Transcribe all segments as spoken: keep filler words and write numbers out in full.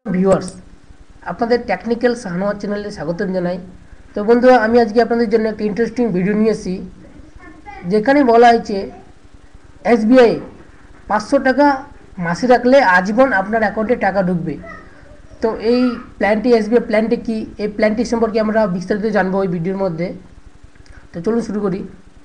Viewers, আপনাদের technical সাহানুয়া চ্যানেলে স্বাগতম জানাই। তো বন্ধুরা, আমি আজকে আপনাদের জন্য একটা ইন্টারেস্টিং ভিডিও নিয়ে এসেছি, যেখানে বলা হয়েছে এসবিআই পাঁচশো টাকা মাসে রাখলে আজীবন আপনার অ্যাকাউন্টে টাকা ঢুকবে। তো এই প্ল্যানটি, এসবিআই প্ল্যানটি কি, এই প্ল্যানটি সম্পর্কে আমরা বিস্তারিত জানবো এই ভিডিওর মধ্যে। তো চলুন শুরু করি।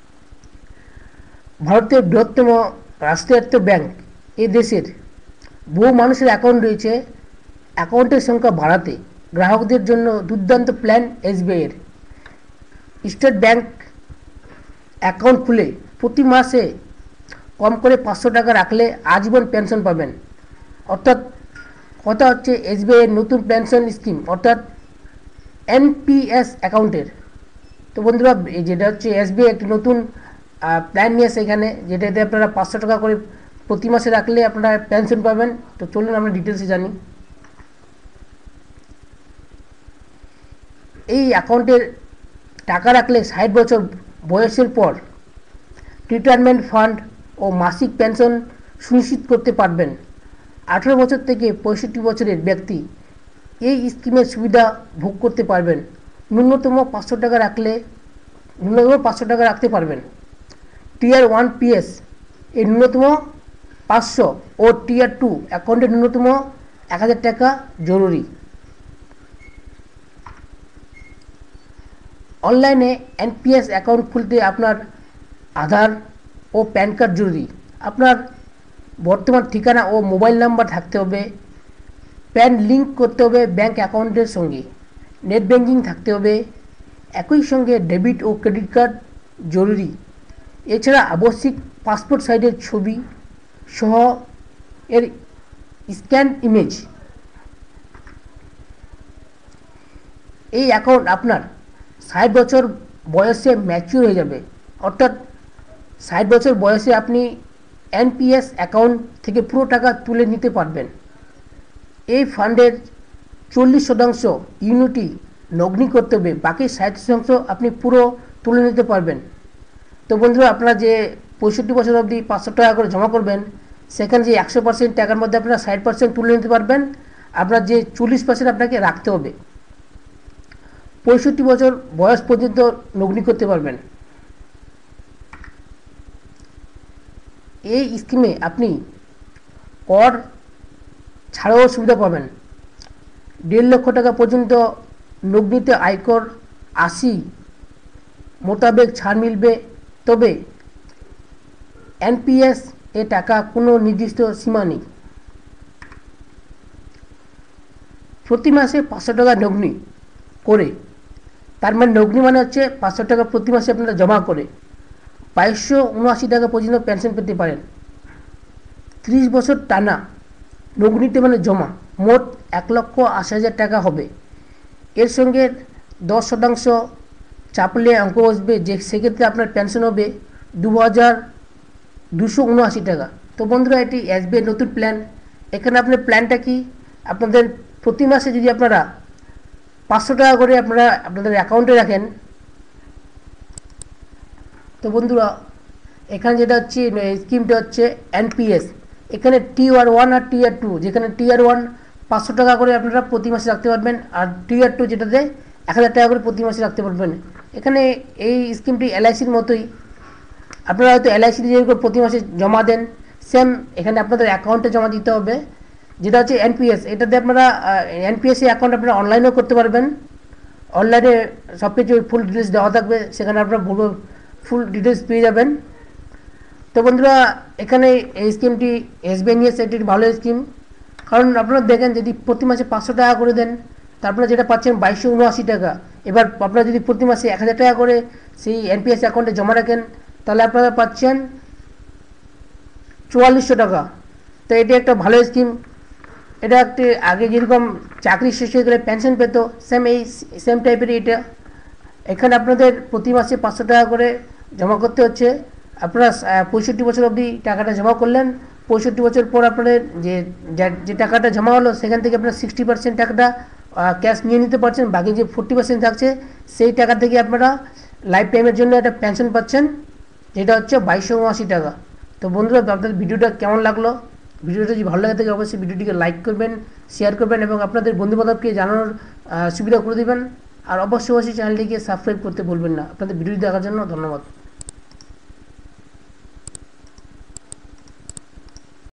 ভারতের বৃহত্তম রাষ্ট্রায়ত্ত ব্যাংক এই দেশের বহু মানুষের অ্যাকাউন্ট রয়েছে। অ্যাকাউন্টের সংখ্যা বাড়াতে গ্রাহকদের জন্য দুর্দান্ত প্ল্যান এসবিআইয়ের। স্টেট ব্যাংক অ্যাকাউন্ট খুলে প্রতি মাসে কম করে পাঁচশো টাকা রাখলে আজীবন পেনশন পাবেন। অর্থাৎ কথা হচ্ছে এসবিআইয়ের নতুন পেনশন স্কিম, অর্থাৎ এনপিএস অ্যাকাউন্টের। তো বন্ধুরা, যেটা হচ্ছে এসবিআই একটি নতুন প্ল্যান নিয়ে আসে এখানে, যেটাতে আপনারা পাঁচশো টাকা করে প্রতি মাসে রাখলে আপনারা পেনশন পাবেন। তো চলুন আমরা ডিটেলসে জানি। এই অ্যাকাউন্টের টাকা রাখলে ষাট বছর বয়সের পর রিটায়ারমেন্ট ফান্ড ও মাসিক পেনশন সুনিশ্চিত করতে পারবেন। আঠারো বছর থেকে পঁয়ষট্টি বছরের ব্যক্তি এই স্কিমের সুবিধা ভোগ করতে পারবেন। ন্যূনতম পাঁচশো টাকা রাখলে ন্যূনতম পাঁচশো টাকা রাখতে পারবেন। টিয়ার ওয়ান পিএস এর ন্যূনতম পাঁচশো ও টিয়ার টু অ্যাকাউন্টের ন্যূনতম এক হাজার টাকা জরুরি। অনলাইনে এনপিএস অ্যাকাউন্ট খুলতে আপনার আধার ও প্যান কার্ড জরুরি। আপনার বর্তমান ঠিকানা ও মোবাইল নাম্বার থাকতে হবে। প্যান লিঙ্ক করতে হবে ব্যাংক অ্যাকাউন্টের সঙ্গে। নেট ব্যাঙ্কিং থাকতে হবে। একই সঙ্গে ডেবিট ও ক্রেডিট কার্ড জরুরি। এছাড়া আবশ্যিক পাসপোর্ট সাইজের ছবি সহ এর স্ক্যান ইমেজ। এই অ্যাকাউন্ট আপনার ষাট বছর বয়সে ম্যাচিউর হয়ে যাবে। অর্থাৎ ষাট বছর বয়সে আপনি এনপিএস অ্যাকাউন্ট থেকে পুরো টাকা তুলে নিতে পারবেন। এই ফান্ডের চল্লিশ শতাংশ ইউনিটি নগ্নি করতে হবে, বাকি ষাট শতাংশ আপনি পুরো তুলে নিতে পারবেন। তো বন্ধুরা, আপনারা যে পঁয়ষট্টি বছর অবধি পাঁচশো টাকা করে জমা করবেন, সেখানে যে একশো পার্সেন্ট টাকার মধ্যে আপনারা ষাট পার্সেন্ট তুলে নিতে পারবেন। আপনার যে চল্লিশ পার্সেন্ট আপনাকে রাখতে হবে। পঁয়ষট্টি বছর বয়স পর্যন্ত নগ্নি করতে পারবেন। এই স্কিমে আপনি কর ছাড়াও সুবিধা পাবেন। দেড় লক্ষ টাকা পর্যন্ত নগ্নিতে আয়কর আশি মোতাবেক ছাড় মিলবে। তবে এনপিএস এ টাকা কোনো নির্দিষ্ট সীমা নেই। প্রতি মাসে পাঁচশো টাকা নগ্নি করে, তার মানে নগ্নি মানে হচ্ছে পাঁচশো টাকা প্রতি মাসে আপনারা জমা করে বাইশশো উনআশি টাকা পর্যন্ত পেনশন পেতে পারেন। ত্রিশ বছর টানা নগ্নিতে মানে জমা মোট এক লক্ষ আশি হাজার টাকা হবে। এর সঙ্গে দশ শতাংশ চাপলে অঙ্ক বসবে, যে সেক্ষেত্রে আপনার পেনশন হবে দু হাজার দুশো উনআশি টাকা। তো বন্ধুরা, এটি এসবিআই নতুন প্ল্যান। এখানে আপনার প্ল্যানটা কি, আপনাদের প্রতি মাসে যদি আপনারা পাঁচশো টাকা করে আপনারা আপনাদের অ্যাকাউন্টে রাখেন, তো বন্ধুরা এখানে যেটা হচ্ছে স্কিমটা হচ্ছে এনপিএস। এখানে টিআর ওয়ান আর টিআর টু, যেখানে টিআর ওয়ান পাঁচশো টাকা করে আপনারা প্রতি মাসে রাখতে পারবেন, আর টিআর টু যেটাতে এক হাজার টাকা করে প্রতি মাসে রাখতে পারবেন। এখানে এই স্কিমটি এলআইসির মতোই। আপনারা হয়তো এলআইসি যেরকম প্রতি মাসে জমা দেন, সেম এখানে আপনাদের অ্যাকাউন্টে জমা দিতে হবে। যেটা হচ্ছে এনপিএস, এটাতে আপনারা এনপিএস অ্যাকাউন্ট আপনারা অনলাইনেও করতে পারবেন। অনলাইনে সব কিছু ফুল ডিটেলস দেওয়া থাকবে, সেখানে আপনারা পুরো ফুল ডিটেলস পেয়ে যাবেন। তো বন্ধুরা, এখানে এই স্কিমটি এসবিআই নিয়েছে, এটি ভালো স্কিম। কারণ আপনারা দেখেন, যদি প্রতি মাসে পাঁচশো টাকা করে দেন, তারপরে যেটা পাচ্ছেন বাইশশো উনআশি টাকা। এবার আপনারা যদি প্রতি মাসে এক হাজার টাকা করে সেই এনপিএস অ্যাকাউন্টে জমা রাখেন, তাহলে আপনারা পাচ্ছেন চুয়াল্লিশশো টাকা। তো এটি একটা ভালো স্কিম। এটা একটি আগে যেরকম চাকরি শেষ হয়ে গেলে পেনশন পেত, সেম এই সেম টাইপের এটা। এখানে আপনাদের প্রতি মাসে পাঁচশো টাকা করে জমা করতে হচ্ছে। আপনারা পঁয়ষট্টি বছর অবধি টাকাটা জমা করলেন। পঁয়ষট্টি বছর পর আপনাদের যে যে টাকাটা জমা হলো, সেখান থেকে আপনারা সিক্সটি পার্সেন্ট টাকাটা ক্যাশ নিয়ে নিতে পারছেন। বাকি যে ফোর্টি পার্সেন্ট থাকছে, সেই টাকা থেকে আপনারা লাইফ টাইমের জন্য একটা পেনশন পাচ্ছেন, যেটা হচ্ছে বাইশশো উনআশি টাকা। তো বন্ধুরা, আপনাদের ভিডিওটা কেমন লাগলো? ভিডিওটা যদি ভালো লাগে থাকে অবশ্যই ভিডিওটিকে লাইক করবেন, শেয়ার করবেন এবং আপনাদের বন্ধুবান্ধবকে জানানোর সুবিধা করে দেবেন। আর অবশ্যই অবশ্যই চ্যানেলটিকে সাবস্ক্রাইব করতে ভুলবেন না। আপনাদের ভিডিও দেখার জন্য ধন্যবাদ।